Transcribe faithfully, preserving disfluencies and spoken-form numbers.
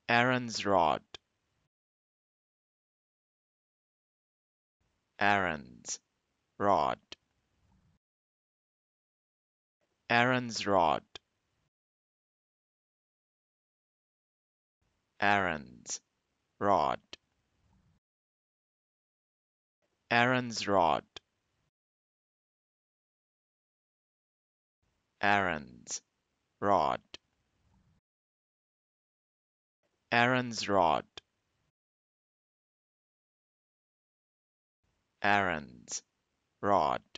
Aaron's rod. Aaron's rod. Aaron's rod. Aaron's rod. Aaron's rod. Aaron's rod. Aaron's rod. Aaron's rod.